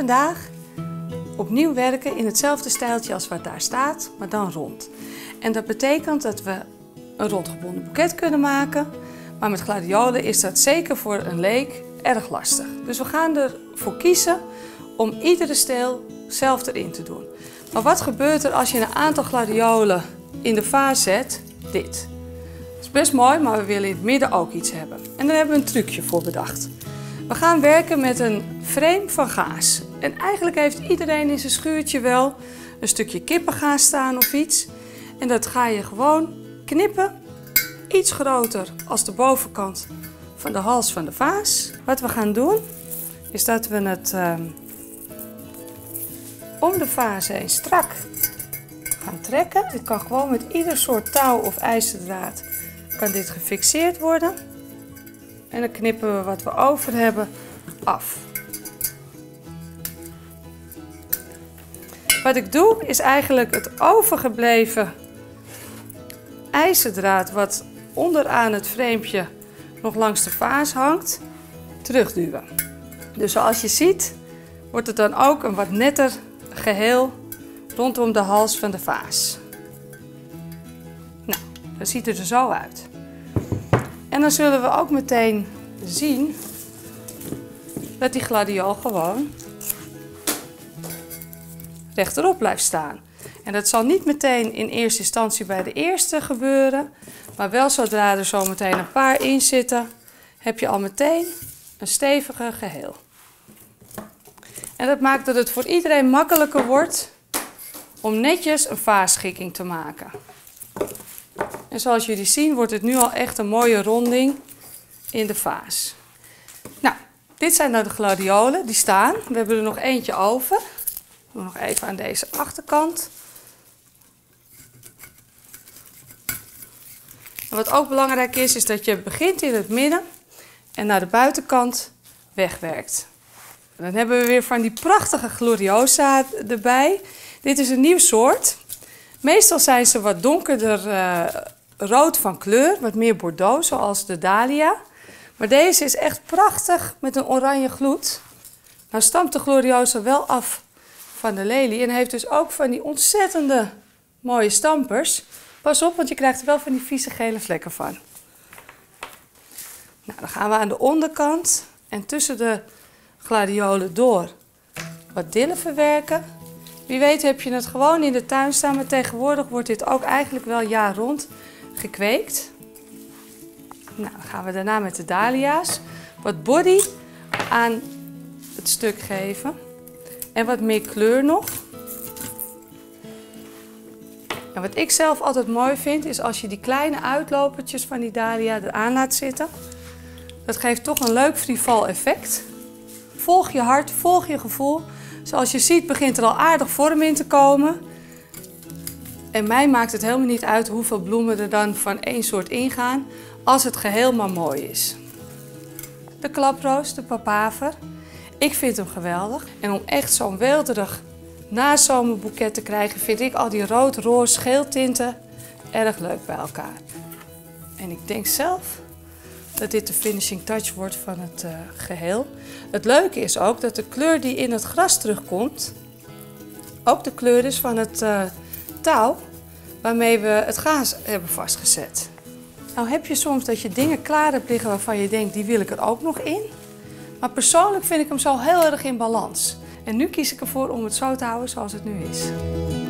vandaag opnieuw werken in hetzelfde stijltje als wat daar staat, maar dan rond. En dat betekent dat we een rondgebonden boeket kunnen maken, maar met gladiolen is dat zeker voor een leek erg lastig. Dus we gaan ervoor kiezen om iedere steel zelf erin te doen. Maar wat gebeurt er als je een aantal gladiolen in de vaas zet? Dit. Dat is best mooi, maar we willen in het midden ook iets hebben. En daar hebben we een trucje voor bedacht. We gaan werken met een frame van gaas. En eigenlijk heeft iedereen in zijn schuurtje wel een stukje kippengaas staan of iets. En dat ga je gewoon knippen, iets groter als de bovenkant van de hals van de vaas. Wat we gaan doen, is dat we het om de vaas heen strak gaan trekken. Dit kan gewoon met ieder soort touw of ijzerdraad kan dit gefixeerd worden. En dan knippen we wat we over hebben af. Wat ik doe is eigenlijk het overgebleven ijzerdraad wat onderaan het framepje nog langs de vaas hangt, terugduwen. Dus zoals je ziet wordt het dan ook een wat netter geheel rondom de hals van de vaas. Nou, dat ziet er zo uit. En dan zullen we ook meteen zien dat die gladiool gewoon rechterop blijft staan. En dat zal niet meteen in eerste instantie bij de eerste gebeuren, maar wel zodra er zo meteen een paar in zitten, heb je al meteen een steviger geheel. En dat maakt dat het voor iedereen makkelijker wordt om netjes een vaasschikking te maken. En zoals jullie zien wordt het nu al echt een mooie ronding in de vaas. Nou, dit zijn dan de gladiolen die staan. We hebben er nog eentje over. Ik doe nog even aan deze achterkant. En wat ook belangrijk is dat je begint in het midden en naar de buitenkant wegwerkt. En dan hebben we weer van die prachtige gloriosa erbij. Dit is een nieuw soort. Meestal zijn ze wat donkerder rood van kleur, wat meer bordeaux, zoals de dahlia. Maar deze is echt prachtig met een oranje gloed. Nou stamt de gloriosa wel af van de lelie en heeft dus ook van die ontzettende mooie stampers. Pas op, want je krijgt er wel van die vieze gele vlekken van. Nou, dan gaan we aan de onderkant en tussen de gladiolen door wat dillen verwerken. Wie weet heb je het gewoon in de tuin staan, maar tegenwoordig wordt dit ook eigenlijk wel jaar rond gekweekt. Nou, dan gaan we daarna met de dahlia's wat body aan het stuk geven en wat meer kleur nog. En wat ik zelf altijd mooi vind is als je die kleine uitlopertjes van die dahlia eraan laat zitten. Dat geeft toch een leuk frivol effect. Volg je hart, volg je gevoel. Zoals je ziet begint er al aardig vorm in te komen. En mij maakt het helemaal niet uit hoeveel bloemen er dan van één soort ingaan, als het geheel maar mooi is. De klaproos, de papaver. Ik vind hem geweldig. En om echt zo'n weelderig nazomerboeket te krijgen, vind ik al die rood, roze, geel tinten erg leuk bij elkaar. En ik denk zelf dat dit de finishing touch wordt van het geheel. Het leuke is ook dat de kleur die in het gras terugkomt, ook de kleur is van het touw waarmee we het gaas hebben vastgezet. Nou heb je soms dat je dingen klaar hebt liggen waarvan je denkt, die wil ik er ook nog in. Maar persoonlijk vind ik hem zo heel erg in balans. En nu kies ik ervoor om het zo te houden zoals het nu is.